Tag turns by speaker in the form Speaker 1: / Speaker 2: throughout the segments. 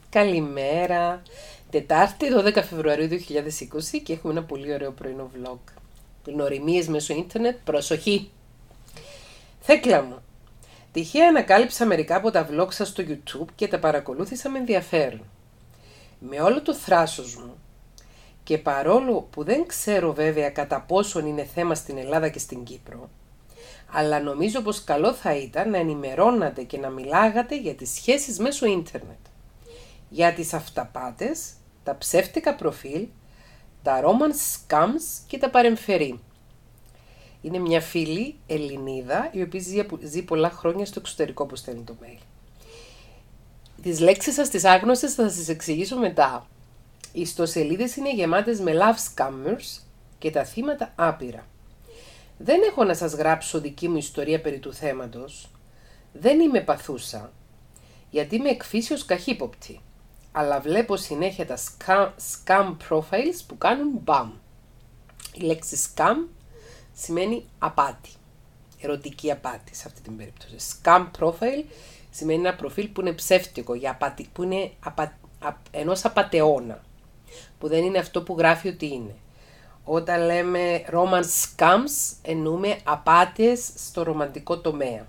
Speaker 1: Καλημέρα. Τετάρτη 12 Φεβρουαρίου 2020 και έχουμε ένα πολύ ωραίο πρωινό vlog. Γνωριμίες μέσω ίντερνετ, προσοχή! Θέκλα μου, τυχαία ανακάλυψα μερικά από τα vlog σας στο YouTube και τα παρακολούθησα με ενδιαφέρον. Με όλο το θράσος μου και παρόλο που δεν ξέρω βέβαια κατά πόσον είναι θέμα στην Ελλάδα και στην Κύπρο, αλλά νομίζω πως καλό θα ήταν να ενημερώνατε και να μιλάγατε για τις σχέσεις μέσω ίντερνετ. Για τις αυταπάτες, τα ψεύτικα προφίλ, τα romance scams και τα παρεμφερή. Είναι μια φίλη Ελληνίδα η οποία ζει πολλά χρόνια στο εξωτερικό που στέλνει το mail. Τις λέξεις σας τις άγνωστες θα σας εξηγήσω μετά. Οι ιστοσελίδες είναι γεμάτες με love scammers και τα θύματα άπειρα. Δεν έχω να σας γράψω δική μου ιστορία περί του θέματος. Δεν είμαι παθούσα, γιατί είμαι εκφύσεως καχύποπτη. Αλλά βλέπω συνέχεια τα scam profiles που κάνουν μπαμ. Η λέξη scam σημαίνει απάτη. Ερωτική απάτη σε αυτή την περίπτωση. Scam profile σημαίνει ένα προφίλ που είναι ψεύτικο, που είναι ενός απατεώνα. Που δεν είναι αυτό που γράφει ότι είναι. Όταν λέμε romance scams εννοούμε απάτες στο ρομαντικό τομέα.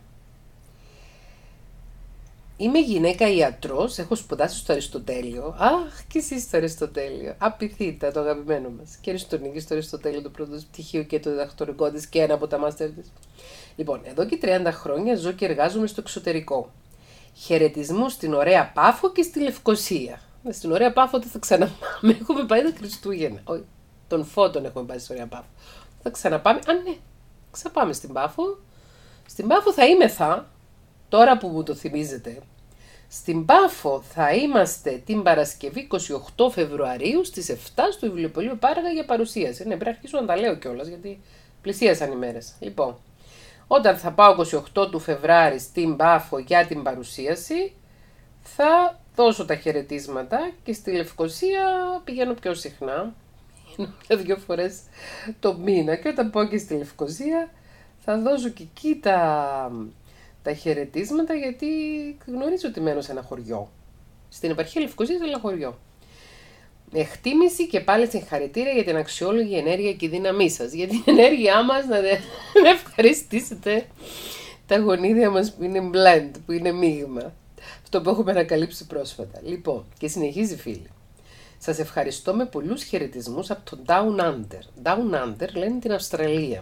Speaker 1: Είμαι γυναίκα ιατρός, έχω σπουδάσει στο Αριστοτέλειο. Αχ, και εσείς στο Αριστοτέλειο. Απειθήτα, το αγαπημένο μας. Και Αριστονίκη στο Αριστοτέλειο, το πρώτο πτυχίο και το διδακτορικό της και ένα από τα μάστερ της. Λοιπόν, εδώ και 30 χρόνια ζω και εργάζομαι στο εξωτερικό. Χαιρετισμούς στην ωραία Πάφο και στη Λευκοσία. Στην ωραία Πάφο δεν θα ξαναπάμε. Έχουμε πάει τα Χριστούγεννα. Όχι, τον Φώτον έχουμε πάει στην ωραία Πάφο. Θα ξαναπάμε. Α, ναι, ξαπάμε στην Πάφο. Στην Πάφο θα είμεθα. Τώρα που μου το θυμίζετε, στην Πάφο θα είμαστε την Παρασκευή 28 Φεβρουαρίου στις 7 στο Βιβλιοπωλείο Πάραγα για παρουσίαση. Ναι, πρέπει να αρχίσω να τα λέω κιόλας γιατί πλησίασαν οι μέρες. Λοιπόν, όταν θα πάω 28 του Φεβράρι στην Πάφο για την παρουσίαση, θα δώσω τα χαιρετίσματα και στη Λευκοσία πηγαίνω πιο συχνά. Πηγαίνω 2 φορές το μήνα και όταν πάω και στη Λευκοσία θα δώσω και εκεί τα χαιρετίσματα γιατί γνωρίζω ότι μένω σε ένα χωριό. Στην επαρχία Λευκοσίας είναι ένα χωριό. Εκτίμηση και πάλι συγχαρητήρια για την αξιόλογη ενέργεια και δύναμή σας. Για την ενέργειά μας να ευχαριστήσετε τα γονίδια μας που είναι blend, που είναι μείγμα. Αυτό που έχουμε ανακαλύψει πρόσφατα. Λοιπόν, και συνεχίζει φίλη. Σας ευχαριστώ με πολλούς χαιρετισμούς από το Down Under. Down Under λένε την Αυστραλία.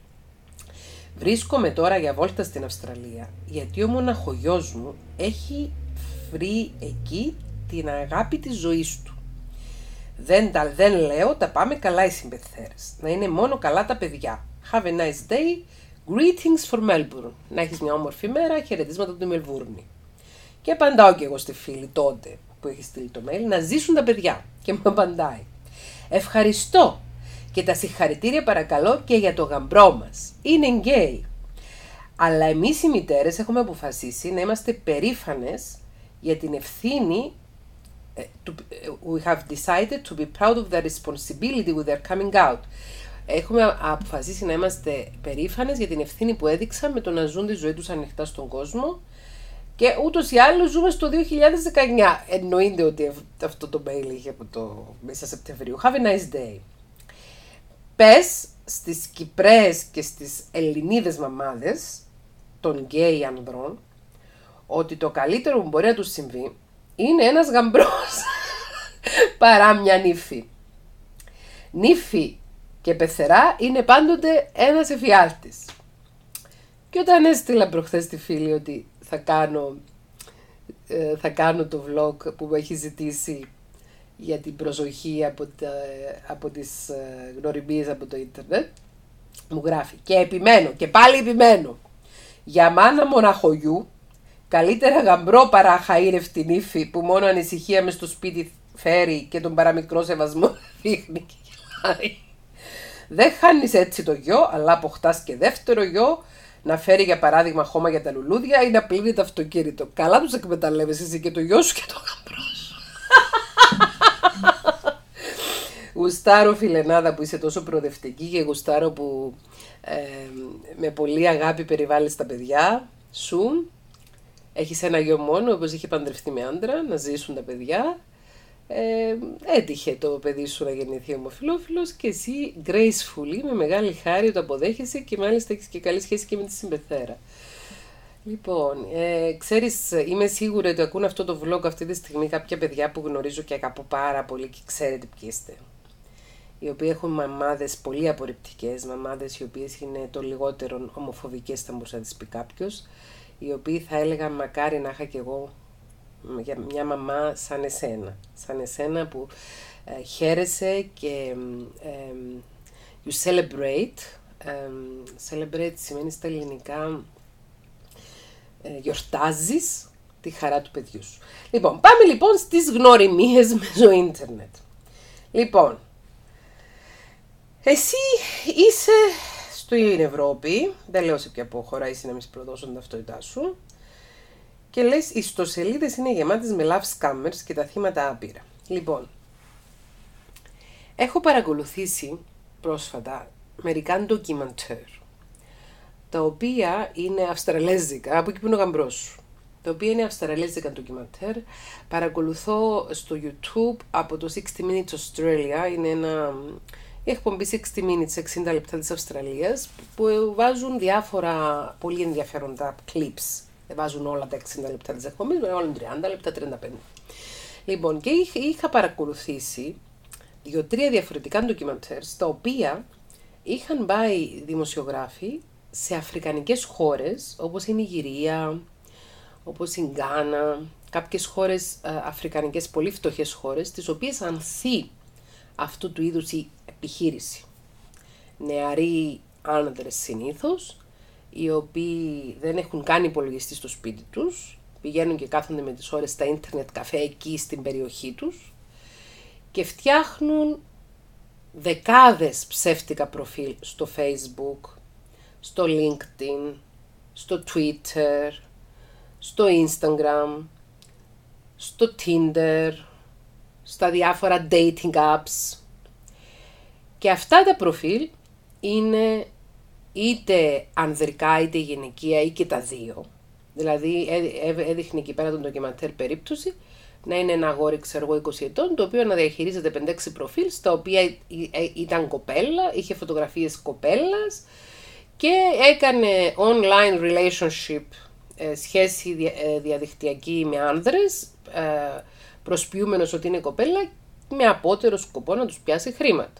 Speaker 1: Βρίσκομαι τώρα για βόλτα στην Αυστραλία, γιατί ο μοναχογιός μου έχει βρει εκεί την αγάπη της ζωής του. Δεν λέω, τα πάμε καλά οι συμπεθέρες. Να είναι μόνο καλά τα παιδιά. Have a nice day. Greetings for Melbourne. Να έχεις μια όμορφη μέρα, χαιρετίσματα από τη Μελβούρνη. Και απαντάω και εγώ στη φίλη τότε που έχει στείλει το mail, να ζήσουν τα παιδιά. Και μου απαντάει. Ευχαριστώ. Και τα συγχαρητήρια παρακαλώ και για το γαμπρό μας. Είναι γκέι. Αλλά εμείς οι μητέρες έχουμε αποφασίσει να είμαστε περήφανες για την ευθύνη. We have decided to be proud of the responsibility with their coming out. Έχουμε αποφασίσει να είμαστε περήφανες για την ευθύνη που έδειξαν με το να ζουν τη ζωή τους ανοιχτά στον κόσμο. Και ούτως ή άλλως ζούμε στο 2019. Εννοείται ότι αυτό το mail είχε από το μέσα Σεπτεμβρίου. Have a nice day. Πες στις Κυπρές και στις Ελληνίδες μαμάδες των γκέι ανδρών ότι το καλύτερο που μπορεί να τους συμβεί είναι ένας γαμπρός παρά μια νύφη. Νύφη και πεθερά είναι πάντοτε ένας εφιάλτης. Και όταν έστειλα προχθές τη φίλη ότι θα κάνω το vlog που μου έχει ζητήσει για την προσοχή από τις γνωριμίες από το ίντερνετ, μου γράφει και επιμένω και πάλι επιμένω, για μάνα μοναχογιού καλύτερα γαμπρό παρά αχαήρευτη νύφη που μόνο ανησυχία μες στο σπίτι φέρει και τον παραμικρό σεβασμό δείχνει και γελάει. Δεν χάνεις έτσι το γιο, αλλά αποκτάς και δεύτερο γιο να φέρει για παράδειγμα χώμα για τα λουλούδια ή να πλύνει το αυτοκίνητο. Καλά τους εκμεταλλεύεσαι εσύ και το γιο σου και το γαμπρό σου. Γουστάρω φιλενάδα που είσαι τόσο προοδευτική και γουστάρω που με πολύ αγάπη περιβάλλεις τα παιδιά σου. Έχεις ένα γιο μόνο, όπως είχε παντρευτεί με άντρα, να ζήσουν τα παιδιά. Έτυχε το παιδί σου να γεννηθεί ομοφυλόφιλος και εσύ gracefully, με μεγάλη χάρη το αποδέχεσαι και μάλιστα έχεις και καλή σχέση και με τη συμπεθέρα. Λοιπόν, ξέρεις, είμαι σίγουρη ότι ακούν αυτό το vlog αυτή τη στιγμή κάποια παιδιά που γνωρίζω και αγαπώ πάρα πολύ και ξέρετε ποιοι είστε. Οι οποίοι έχουν μαμάδες πολύ απορριπτικές, μαμάδες οι οποίες είναι το λιγότερο ομοφοβικές, θα μπορούσε να τις πει κάποιος, οι οποίοι θα έλεγαν μακάρι να είχα κι εγώ μια μαμά σαν εσένα που χαίρεσαι και you celebrate. Celebrate σημαίνει στα ελληνικά γιορτάζεις τη χαρά του παιδιού σου. Λοιπόν, πάμε λοιπόν στις γνωριμίες μέσω ίντερνετ. Λοιπόν, εσύ είσαι στην Ευρώπη, δεν λέω σε ποια χώρα είσαι να μην προδώσουν την ταυτότητά σου, και λες οι ιστοσελίδες είναι γεμάτες με love scammers και τα θύματα άπειρα. Λοιπόν, έχω παρακολουθήσει πρόσφατα μερικά ντοκιμαντέρ, τα οποία είναι αυστραλέζικα, από εκεί που είναι ο γαμπρός σου. Τα οποία είναι αυστραλέζικα ντοκιμαντέρ. Παρακολουθώ στο YouTube από το 60 Minutes Australia, είναι η εκπομπή 60 Minutes, 60 λεπτά της Αυστραλίας, που βάζουν διάφορα πολύ ενδιαφέροντα clips. Δεν βάζουν όλα τα 60 λεπτά της εκπομπής, αλλά όλα 30 λεπτά, 35. Λοιπόν, και είχα παρακολουθήσει 2-3 διαφορετικά ντοκιμαντέρ, στα οποία είχαν πάει δημοσιογράφοι σε αφρικανικές χώρες, όπως η Νιγηρία, όπως η Γκάνα, κάποιες χώρες αφρικανικές, πολύ φτωχές χώρες, τις οποίες ανθεί αυτού του είδους η επιχείρηση. Νεαροί άνδρες συνήθως, οι οποίοι δεν έχουν καν υπολογιστή στο σπίτι τους, πηγαίνουν και κάθονται με τις ώρες στα ίντερνετ καφέ εκεί στην περιοχή τους και φτιάχνουν δεκάδες ψεύτικα προφίλ στο Facebook, στο LinkedIn, στο Twitter, στο Instagram, στο Tinder, στα διάφορα dating apps. Και αυτά τα προφίλ είναι είτε ανδρικά είτε γυναικεία ή και τα δύο. Δηλαδή έδειχνε εκεί πέρα τον ντοκιμαντέρ περίπτωση να είναι ένα αγόρι, ξέρω εγώ, 20 ετών, το οποίο να διαχειρίζεται 5-6 προφίλ, στα οποία ήταν κοπέλα, είχε φωτογραφίες κοπέλας και έκανε online relationship, σχέση διαδικτυακή με άνδρες, προσποιούμενος ότι είναι κοπέλα, με απότερο σκοπό να τους πιάσει χρήματα.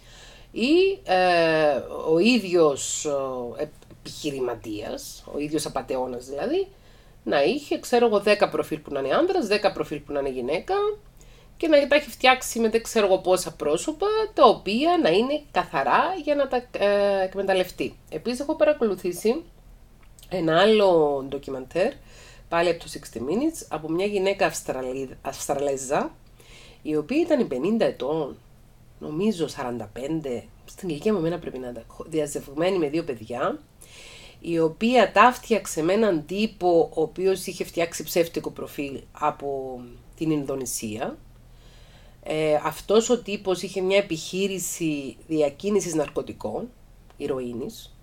Speaker 1: Ή ο ίδιος επιχειρηματίας, ο ίδιος απατεώνας δηλαδή, να είχε, ξέρω εγώ, 10 προφίλ που να είναι άνδρας, 10 προφίλ που να είναι γυναίκα και να τα έχει φτιάξει με δεν ξέρω εγώ πόσα πρόσωπα, τα οποία να είναι καθαρά για να τα εκμεταλλευτεί. Επίσης έχω παρακολουθήσει ένα άλλο ντοκιμαντέρ, πάλι από το 60 Minutes, από μια γυναίκα Αυστραλέζα, η οποία ήταν 50 ετών, νομίζω 45, στην ηλικία μου εμένα πρέπει να ήταν, διαζευγμένη με 2 παιδιά, η οποία τα φτιάξε με έναν τύπο ο οποίος είχε φτιάξει ψεύτικο προφίλ από την Ινδονησία. Αυτός ο τύπος είχε μια επιχείρηση διακίνησης ναρκωτικών, ηρωίνης.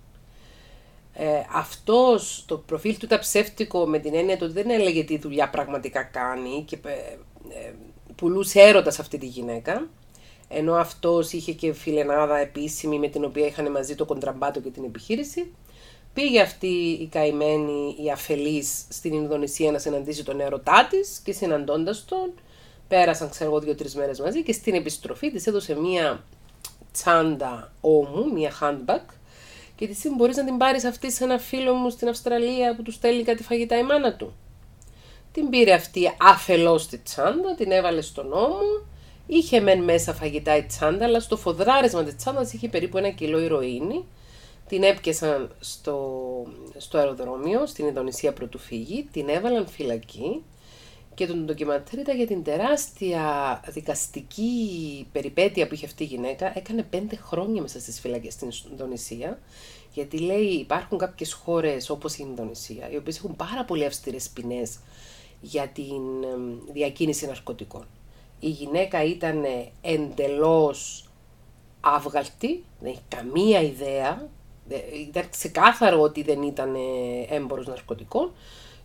Speaker 1: Αυτός, το προφίλ του ήταν ψεύτικο με την έννοια ότι δεν έλεγε τι δουλειά πραγματικά κάνει και πουλούσε έρωτα σε αυτή τη γυναίκα. Ενώ αυτός είχε και φιλενάδα επίσημη με την οποία είχαν μαζί το κοντραμπάτο και την επιχείρηση. Πήγε αυτή η καημένη, η αφελής, στην Ινδονησία να συναντήσει τον έρωτά της και συναντώντας τον, πέρασαν, ξέρω εγώ, 2-3 μέρες μαζί και στην επιστροφή της έδωσε μία τσάντα ώμου, μία handbag και της είπε: μπορείς να την πάρεις αυτή σε ένα φίλο μου στην Αυστραλία που του στέλνει κάτι φαγητά η μάνα του. Την πήρε αυτή αφελώς τη τσάντα, την έβαλε στον ώμο, είχε μεν μέσα φαγητά η τσάντα, αλλά στο φοδράρισμα της τσάντας είχε περίπου 1 κιλό ηρωίνη. Την έπιασαν στο αεροδρόμιο, στην Ινδονησία πρωτού φύγει, την έβαλαν φυλακή και το ντοκιμαντέρ ήταν για την τεράστια δικαστική περιπέτεια που είχε αυτή η γυναίκα. Έκανε 5 χρόνια μέσα στις φυλακές στην Ινδονησία, γιατί λέει υπάρχουν κάποιες χώρες όπως η Ινδονησία, οι οποίες έχουν πάρα πολύ αυστηρές ποινές για την διακίνηση ναρκωτικών. Η γυναίκα ήταν εντελώς άβγαλτη, δεν έχει καμία ιδέα. Ήταν ξεκάθαρο ότι δεν ήταν έμπορος ναρκωτικών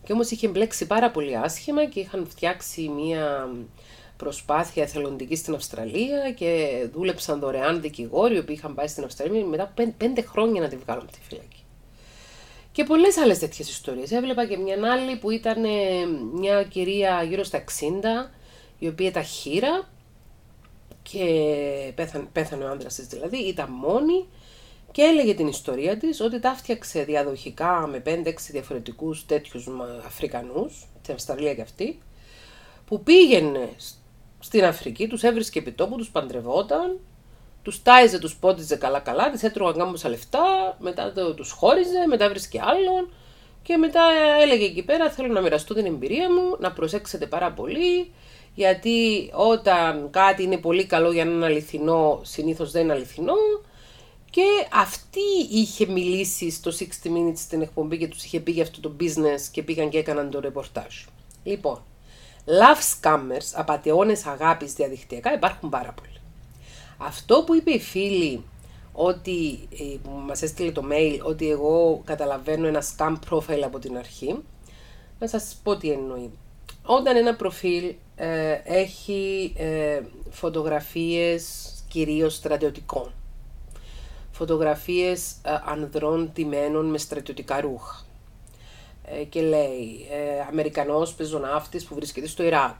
Speaker 1: Και όμως είχε μπλέξει πάρα πολύ άσχημα και είχαν φτιάξει μία προσπάθεια εθελοντική στην Αυστραλία και δούλεψαν δωρεάν δικηγόροι, οι οποίοι είχαν πάει στην Αυστραλία μετά 5 χρόνια να τη βγάλουν από τη φυλακή. Και πολλές άλλες τέτοιες ιστορίες. Έβλεπα και μια άλλη που ήταν μια κυρία γύρω στα 60, η οποία ήταν χήρα και πέθανε ο άντρας της δηλαδή, ήταν μόνη και έλεγε την ιστορία της ότι τα φτιάξε διαδοχικά με 5-6 διαφορετικούς τέτοιους Αφρικανούς, στην Αυστραλία και αυτή, που πήγαινε στην Αφρική, τους έβρισκε επί τόπου, τους παντρευόταν, τους τάιζε, τους πόντιζε καλά-καλά, τις έτρωγαν κάμποσα λεφτά, μετά τους χώριζε, μετά βρίσκε άλλον και μετά έλεγε εκεί πέρα: θέλω να μοιραστώ την εμπειρία μου, να προσέξετε πάρα πολύ, γιατί όταν κάτι είναι πολύ καλό για να είναι αληθινό, συνήθως δεν είναι αληθινό. Και αυτή είχε μιλήσει στο 60 Minutes στην εκπομπή και τους είχε πει για αυτό το business και πήγαν και έκαναν το ρεπορτάζ. Λοιπόν, love scammers, απατεώνες αγάπης διαδικτυακά, υπάρχουν πάρα πολλοί. Αυτό που είπε η φίλη, ότι, που μας έστειλε το mail, ότι εγώ καταλαβαίνω ένα scam profile από την αρχή, να σας πω τι εννοεί. Όταν ένα προφίλ έχει φωτογραφίες κυρίως στρατιωτικών, φωτογραφίες ανδρών ντυμένων με στρατιωτικά ρούχα και λέει Αμερικανός πεζοναύτης που βρίσκεται στο Ιράκ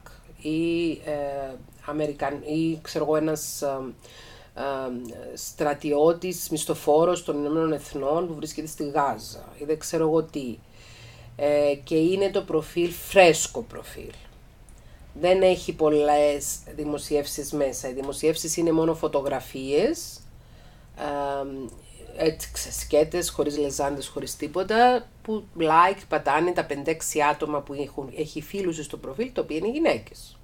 Speaker 1: ή ξέρω εγώ ένας στρατιώτης μισθοφόρος των Ηνωμένων Εθνών που βρίσκεται στη Γάζα ή δεν ξέρω εγώ τι, και είναι το προφίλ φρέσκο προφίλ. Δεν έχει πολλές δημοσιεύσεις μέσα. Οι δημοσιεύσεις είναι μόνο φωτογραφίες, έτσι ξεσκέτες, χωρίς λεζάντες, χωρίς τίποτα, που like πατάνε τα 5-6 άτομα που έχει φίλους στο προφίλ, τα οποία είναι γυναίκες.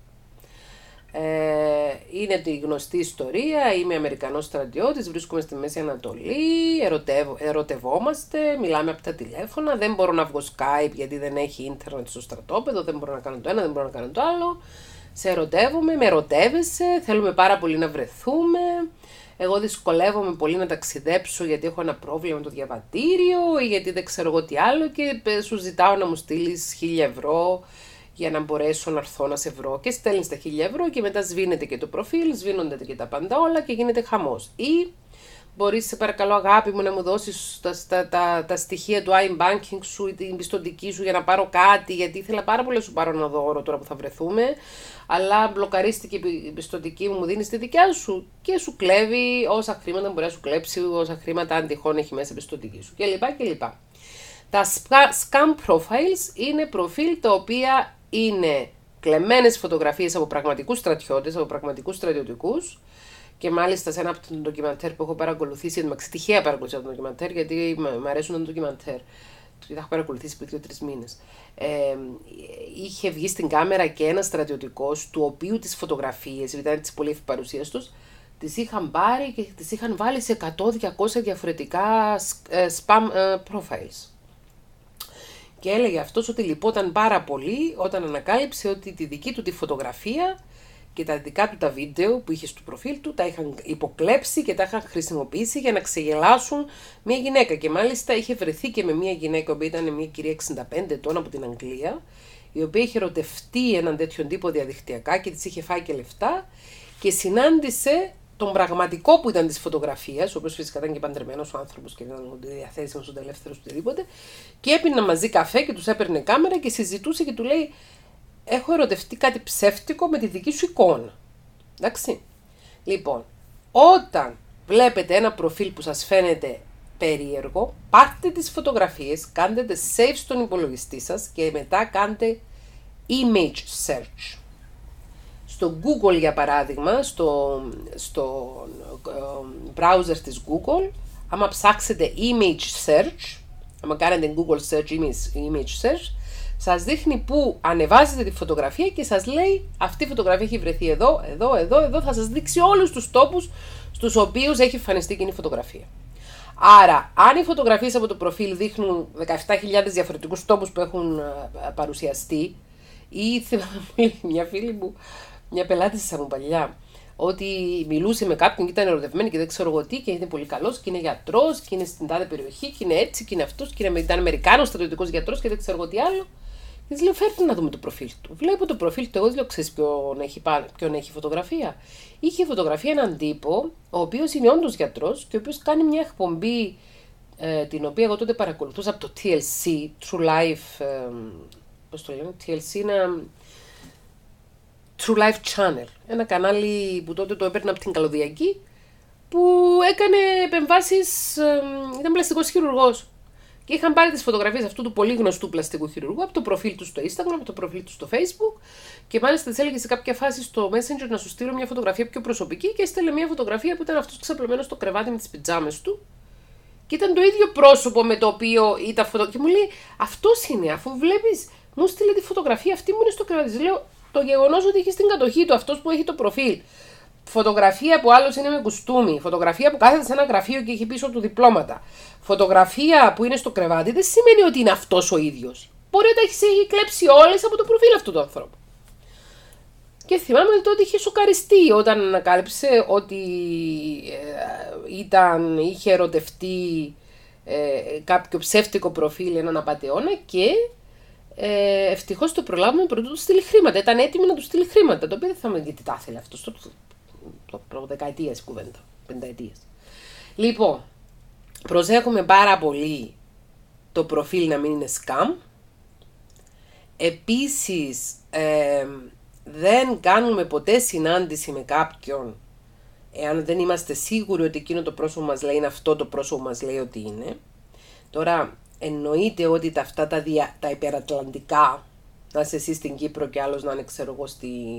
Speaker 1: Είναι τη γνωστή ιστορία, είμαι Αμερικανός στρατιώτης, βρίσκομαι στη Μέση Ανατολή, ερωτευόμαστε, μιλάμε από τα τηλέφωνα, δεν μπορώ να βγω Skype γιατί δεν έχει ίντερνετ στο στρατόπεδο, δεν μπορώ να κάνω το ένα, δεν μπορώ να κάνω το άλλο, σε ερωτεύομαι, με ερωτεύεσαι, θέλουμε πάρα πολύ να βρεθούμε, εγώ δυσκολεύομαι πολύ να ταξιδέψω γιατί έχω ένα πρόβλημα με το διαβατήριο ή γιατί δεν ξέρω εγώ τι άλλο και σου ζητάω να μου στείλεις 1.000 ευρώ για να μπορέσω να έρθω να σε βρω, και στέλνεις τα 1.000 ευρώ και μετά σβήνεται και το προφίλ, σβήνονται και τα πάντα όλα και γίνεται χαμός. Ή μπορείς, σε παρακαλώ αγάπη μου, να μου δώσεις τα στοιχεία του iBanking σου ή την πιστωτική σου για να πάρω κάτι, γιατί ήθελα πάρα πολύ να σου πάρω ένα δώρο τώρα που θα βρεθούμε, αλλά μπλοκαρίστηκε η πιστωτική μου δίνεις τη δικιά σου και σου κλέβει όσα χρήματα μπορεί να σου κλέψει, όσα χρήματα αν τυχόν έχει μέσα η πιστωτική σου κλπ. Τα scam profiles είναι προφίλ τα οποία είναι κλεμμένες φωτογραφίες από πραγματικούς στρατιώτες, από πραγματικούς στρατιωτικούς, και μάλιστα σε ένα από τον ντοκιμαντέρ που έχω παρακολουθήσει, τυχαία παρακολουθήσει από τον ντοκιμαντέρ, γιατί μου αρέσουν τα ντοκιμαντέρ, τα έχω παρακολουθήσει πριν 2-3 μήνες. Είχε βγει στην κάμερα και ένας στρατιωτικός, του οποίου τις φωτογραφίες, επειδή ήταν της πολύ παρουσίας τους, τις είχαν πάρει και τις είχαν βάλει σε 100-200 διαφορετικά spam profiles. Και έλεγε αυτός ότι λυπόταν πάρα πολύ όταν ανακάλυψε ότι τη δική του τη φωτογραφία και τα δικά του τα βίντεο που είχε στο προφίλ του τα είχαν υποκλέψει και τα είχαν χρησιμοποιήσει για να ξεγελάσουν μια γυναίκα. Και μάλιστα είχε βρεθεί και με μια γυναίκα που ήταν μια κυρία 65 ετών από την Αγγλία, η οποία είχε ερωτευτεί έναν τέτοιον τύπο διαδικτυακά και της είχε φάει και λεφτά και συνάντησε τον πραγματικό που ήταν της φωτογραφίας, ο οποίος φυσικά ήταν και παντρεμένος ο άνθρωπος και ήταν διαθέσιμος όντα ελεύθερος οτιδήποτε, και έπιναν μαζί καφέ και τους έπαιρνε κάμερα και συζητούσε και του λέει: έχω ερωτευτεί κάτι ψεύτικο με τη δική σου εικόνα. Εντάξει. Λοιπόν, όταν βλέπετε ένα προφίλ που σας φαίνεται περίεργο, πάρτε τις φωτογραφίες, κάντε τις save στον υπολογιστή σας και μετά κάντε image search. Στο Google, για παράδειγμα, στο browser της Google, άμα ψάξετε image search, άμα κάνετε Google search, image search, σας δείχνει που ανεβάζετε τη φωτογραφία και σας λέει αυτή η φωτογραφία έχει βρεθεί εδώ, θα σας δείξει όλους τους τόπους στους οποίους έχει εμφανιστεί εκείνη η φωτογραφία. Άρα, αν οι φωτογραφίες από το προφίλ δείχνουν 17.000 διαφορετικούς τόπους που έχουν παρουσιαστεί, ή μια φίλη μου, μια πελάτη σας μου παλιά, ότι μιλούσε με κάποιον και ήταν ερωτευμένη και δεν ξέρω εγώ τι, και είναι πολύ καλός και είναι γιατρός και είναι στην τάδε περιοχή και είναι έτσι και είναι αυτός και ήταν Αμερικάνος στρατιωτικός γιατρός και δεν ξέρω εγώ τι άλλο, Και της λέω, φέρτε να δούμε το προφίλ του. Βλέπω το προφίλ του, εγώ της λέω, ξέρεις ποιον έχει φωτογραφία. Είχε φωτογραφία έναν τύπο, ο οποίος είναι όντως γιατρός και ο οποίος κάνει μια εκπομπή, την οποία εγώ τότε παρακολουθούσα από το TLC, True Life, πώς το λένε, TLC είναι True Life Channel, ένα κανάλι που τότε το έπαιρνα από την Καλωδιακή, που έκανε επεμβάσεις, ήταν πλαστικός χειρουργός. Και είχαν πάρει τις φωτογραφίες αυτού του πολύ γνωστού πλαστικού χειρουργού από το προφίλ του στο Instagram, από το προφίλ του στο Facebook, και μάλιστα της έλεγε σε κάποια φάση στο Messenger να σου στείλω μια φωτογραφία πιο προσωπική, και έστελε μια φωτογραφία που ήταν αυτός ξαπλωμένος στο κρεβάτι με τις πιτζάμες του. Και ήταν το ίδιο πρόσωπο με το οποίο ήταν φωτογραφία. Και μου λέει, αυτός είναι, αφού βλέπεις, μου στείλε τη φωτογραφία, αυτή μου είναι στο κρεβάτι. Λέω, το γεγονός ότι έχει στην κατοχή του αυτός που έχει το προφίλ, φωτογραφία που άλλος είναι με κουστούμι, φωτογραφία που κάθεται σε ένα γραφείο και έχει πίσω του διπλώματα, φωτογραφία που είναι στο κρεβάτι, δεν σημαίνει ότι είναι αυτός ο ίδιος. Μπορεί να τα έχει κλέψει όλες από το προφίλ αυτού του ανθρώπου. Και θυμάμαι ότι είχε σοκαριστεί όταν ανακάλυψε ότι είχε ερωτευτεί κάποιο ψεύτικο προφίλ, έναν απατεώνα, και ευτυχώς το προλάβουμε πρωτού του στείλει χρήματα. Ήταν έτοιμη να του στείλει χρήματα, το οποίο δεν θα με γιατί τα ήθελε αυτό. Το δεκαετίες κουβέντα, πενταετίες. Λοιπόν, προσέχουμε πάρα πολύ το προφίλ να μην είναι scam. Επίσης, δεν κάνουμε ποτέ συνάντηση με κάποιον εάν δεν είμαστε σίγουροι ότι εκείνο το πρόσωπο μας λέει είναι αυτό το πρόσωπο μας λέει ότι είναι. Τώρα, εννοείται ότι αυτά τα υπερατλαντικά, να είσαι εσύ στην Κύπρο και άλλος να είναι, ξέρω εγώ,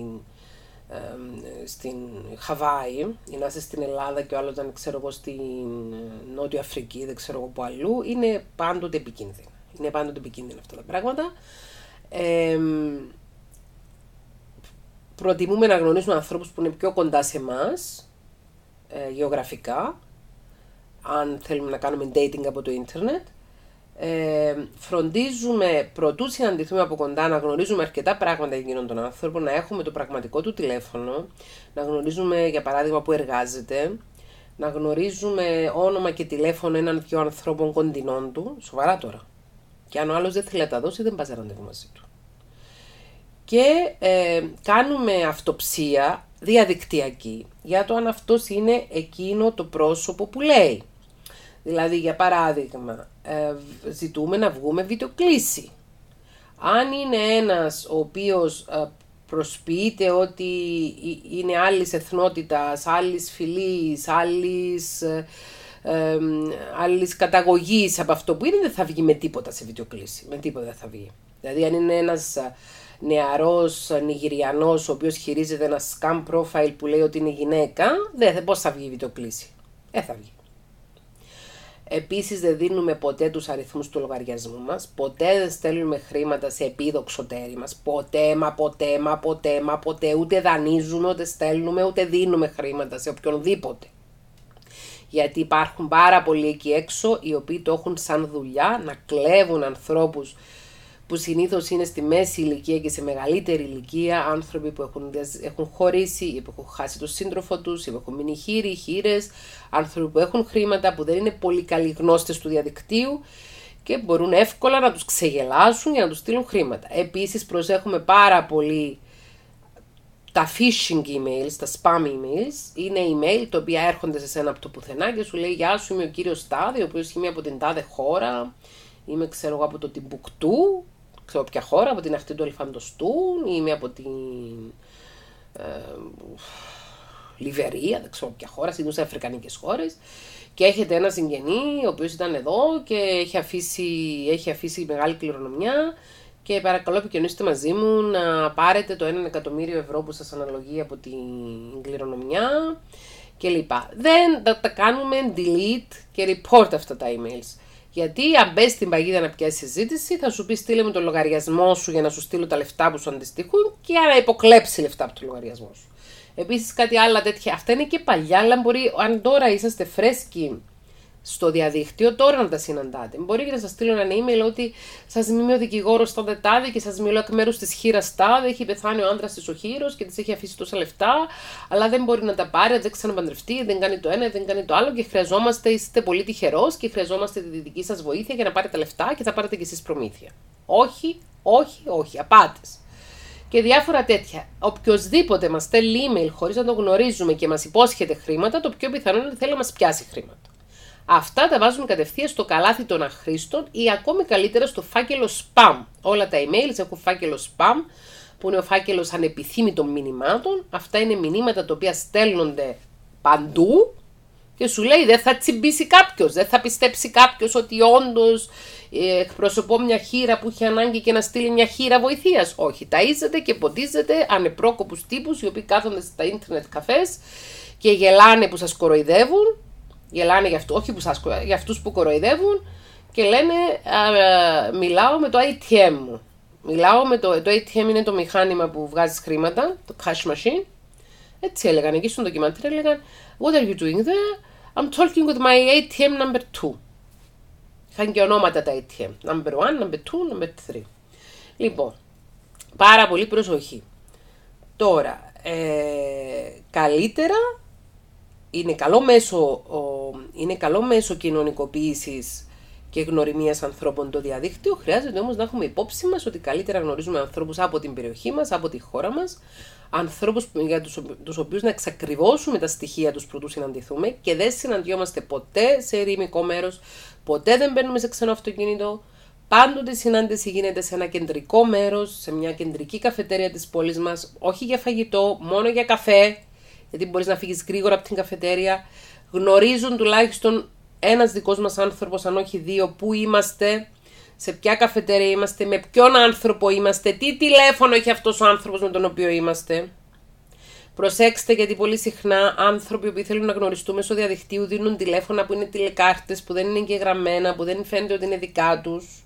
Speaker 1: στην Χαβάη, ή να είσαι στην Ελλάδα και ο άλλος να είναι, ξέρω εγώ, στην Νότιο Αφρική, δεν ξέρω εγώ που αλλού, είναι πάντοτε επικίνδυνα. Είναι πάντοτε επικίνδυνα αυτά τα πράγματα. Προτιμούμε να γνωρίζουμε ανθρώπους που είναι πιο κοντά σε εμάς, γεωγραφικά, αν θέλουμε να κάνουμε dating από το ίντερνετ. Φροντίζουμε προτού συναντηθούμε από κοντά να γνωρίζουμε αρκετά πράγματα για εκείνον τον άνθρωπο, να έχουμε το πραγματικό του τηλέφωνο, να γνωρίζουμε για παράδειγμα που εργάζεται, να γνωρίζουμε όνομα και τηλέφωνο έναν-δυο ανθρώπων κοντινών του, σοβαρά τώρα. Και αν ο άλλος δεν θέλει να τα δώσει, δεν πας ραντεβού μαζί του. Και κάνουμε αυτοψία διαδικτυακή για το αν αυτός είναι εκείνο το πρόσωπο που λέει. Δηλαδή, για παράδειγμα, ζητούμε να βγούμε βιντεοκλήση. Αν είναι ένας ο οποίος προσποιείται ότι είναι άλλης εθνότητας, άλλης φυλής, άλλης καταγωγής από αυτό που είναι, δεν θα βγει με τίποτα σε βιντεοκλήση. Με τίποτα δεν θα βγει. Δηλαδή, αν είναι ένας νεαρός Νιγηριανός, ο οποίος χειρίζεται ένα scam profile που λέει ότι είναι γυναίκα, πώς θα βγει η βιντεοκλήση. Δεν θα βγει. Επίσης, δεν δίνουμε ποτέ τους αριθμούς του λογαριασμού μας, ποτέ δεν στέλνουμε χρήματα σε επίδοξο τέρι μας, ποτέ, ούτε δανείζουμε, ούτε στέλνουμε, ούτε δίνουμε χρήματα σε οποιονδήποτε. Γιατί υπάρχουν πάρα πολλοί εκεί έξω οι οποίοι το έχουν σαν δουλειά να κλέβουν ανθρώπους που συνήθως είναι στη μέση ηλικία και σε μεγαλύτερη ηλικία, άνθρωποι που έχουν χωρίσει ή που έχουν χάσει τον σύντροφο τους ή που έχουν μείνει χείρες, άνθρωποι που έχουν χρήματα, που δεν είναι πολύ καλοί γνώστες του διαδικτύου και μπορούν εύκολα να τους ξεγελάσουν για να τους στείλουν χρήματα. Επίσης, προσέχουμε πάρα πολύ τα phishing emails, τα spam emails. Είναι email τα οποία έρχονται σε σένα από το πουθενά και σου λέει «Γεια σου, είμαι ο κύριος Τάδε, ο οποίος είμαι από την Τάδε χώρα, είμαι ξέρω εγώ από το Τιμπουκτού, ξέρω ποια χώρα, από την ακτή του Ελφαντοστούν, είμαι από την Λιβερία, δεν ξέρω ποια χώρα, συνήθως αφρικανικές χώρες, και έχετε ένα συγγενή ο οποίος ήταν εδώ και έχει αφήσει μεγάλη κληρονομιά και παρακαλώ επικοινωνήστε μαζί μου να πάρετε το 1.000.000 ευρώ που σας αναλογεί από την κληρονομιά κλπ. Δεν τα κάνουμε delete και report αυτά τα emails. Γιατί αν μπες στην παγίδα να πιάσει συζήτηση, θα σου πει στείλε μου το λογαριασμό σου για να σου στείλω τα λεφτά που σου αντιστοιχούν και άρα υποκλέψει λεφτά από το λογαριασμό σου. Επίσης κάτι άλλο τέτοια, αυτά είναι και παλιά, αλλά μπορεί, αν τώρα είσαστε φρέσκοι στο διαδίκτυο, τώρα να τα συναντάτε. Μπορεί και να σας στείλω ένα email ότι σας μιλώ ο δικηγόρος τάδε τάδε και σας μιλώ εκ μέρους της χείρας τάδε, έχει πεθάνει ο άντρας της ο χείρος και της έχει αφήσει τόσα λεφτά, αλλά δεν μπορεί να τα πάρει, δεν ξαναπαντρευτεί, δεν κάνει το ένα, δεν κάνει το άλλο και χρειαζόμαστε, είστε πολύ τυχερός και χρειαζόμαστε τη δική σας βοήθεια για να πάρετε τα λεφτά και θα πάρετε κι εσείς προμήθεια. Όχι, Όχι, όχι, απάτες. Και διάφορα τέτοια. Οποιοςδήποτε μας στέλνει email χωρίς να το γνωρίζουμε και μας υπόσχεται χρήματα, το πιο πιθανό είναι ότι θέλει να μας πιάσει χρήματα. Αυτά τα βάζουν κατευθείαν στο καλάθι των αχρήστων ή ακόμη καλύτερα στο φάκελο spam. Όλα τα emails έχουν φάκελο spam, που είναι ο φάκελος ανεπιθύμητων μηνυμάτων. Αυτά είναι μηνύματα τα οποία στέλνονται παντού και σου λέει δεν θα τσιμπήσει κάποιος, δεν θα πιστέψει κάποιος ότι όντως εκπροσωπώ μια χήρα που έχει ανάγκη και να στείλει μια χήρα βοηθείας. Όχι, ταΐζεται και ποτίζεται ανεπρόκοπους τύπους οι οποίοι κάθονται στα ίντερνετ καφές και γελάνε που σας κοροϊδεύουν. Γελάνε για αυτούς, όχι που σας, για αυτούς που κοροϊδεύουν και λένε μιλάω με το ATM μου. Μιλάω με το ATM είναι το μηχάνημα που βγάζεις χρήματα, το cash machine. Έτσι έλεγαν εκεί στο ντοκιμαντέρ, έλεγαν What are you doing there? I'm talking with my ATM number 2. Είχαν και ονόματα τα ATM. Number 1, number 2, number 3. Λοιπόν, πάρα πολύ προσοχή. Τώρα, καλύτερα είναι καλό μέσο κοινωνικοποίησης και γνωριμίας ανθρώπων το διαδίκτυο. Χρειάζεται όμως να έχουμε υπόψη μας ότι καλύτερα γνωρίζουμε ανθρώπους από την περιοχή μας, από τη χώρα μας, ανθρώπους για τους οποίους να εξακριβώσουμε τα στοιχεία τους προτού συναντηθούμε και δεν συναντιόμαστε ποτέ σε ερημικό μέρος, ποτέ δεν μπαίνουμε σε ξένο αυτοκίνητο. Πάντοτε η συνάντηση γίνεται σε ένα κεντρικό μέρος, σε μια κεντρική καφετέρια της πόλης μας, όχι για φαγητό, μόνο για καφέ, γιατί μπορείς να φύγεις γρήγορα από την καφετέρια. Γνωρίζουν τουλάχιστον ένας δικός μας άνθρωπος, αν όχι δύο, πού είμαστε, σε ποια καφετέρια είμαστε, με ποιον άνθρωπο είμαστε, τι τηλέφωνο έχει αυτός ο άνθρωπος με τον οποίο είμαστε. Προσέξτε, γιατί πολύ συχνά άνθρωποι που θέλουν να γνωριστούν μέσω διαδικτύου δίνουν τηλέφωνα που είναι τηλεκάρτες, που δεν είναι εγγεγραμμένα, που δεν φαίνεται ότι είναι δικά τους.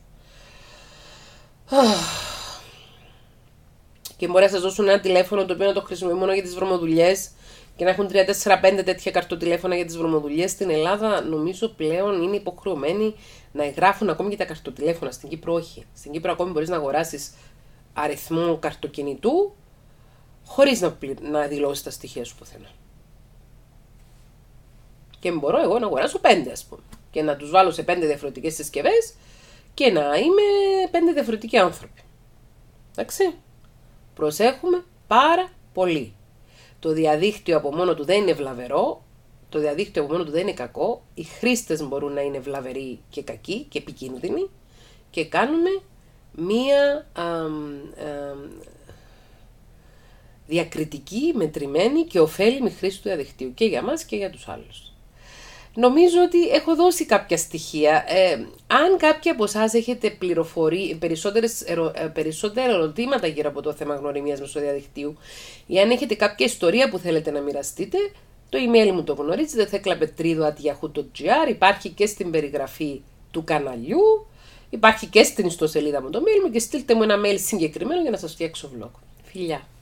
Speaker 1: Και μπορεί να σας δώσουν ένα τηλέφωνο το οποίο να το χρησιμοποιούν μόνο για τις βρωμοδουλειές και να έχουν 3, 4, 5 τέτοια καρτοτηλέφωνα για τις βρωμοδουλειές. Στην Ελλάδα νομίζω πλέον είναι υποχρεωμένοι να εγγράφουν ακόμη και τα καρτοτηλέφωνα. Στην Κύπρο όχι. Στην Κύπρο ακόμη μπορείς να αγοράσεις αριθμό καρτοκινητού χωρίς να δηλώσεις τα στοιχεία σου πουθενά. Και μπορώ εγώ να αγοράσω 5 ας πούμε και να τους βάλω σε 5 διαφορετικές συσκευές και να είμαι 5 διαφορετικοί άνθρωποι. Εντάξει. Προσέχουμε πάρα πολύ. Το διαδίκτυο από μόνο του δεν είναι βλαβερό, το διαδίκτυο από μόνο του δεν είναι κακό, οι χρήστες μπορούν να είναι βλαβεροί και κακοί και επικίνδυνοι και κάνουμε μία διακριτική, μετρημένη και ωφέλιμη χρήση του διαδικτύου και για μας και για τους άλλους. Νομίζω ότι έχω δώσει κάποια στοιχεία. Αν κάποιοι από εσάς έχετε περισσότερα ερωτήματα γύρω από το θέμα γνωριμίας μέσω διαδικτύου ή αν έχετε κάποια ιστορία που θέλετε να μοιραστείτε, το email μου το γνωρίζετε, theklapetridou@yahoo.gr, υπάρχει και στην περιγραφή του καναλιού, υπάρχει και στην ιστοσελίδα μου το mail μου και στείλτε μου ένα mail συγκεκριμένο για να σας φτιάξω vlog. Φιλιά!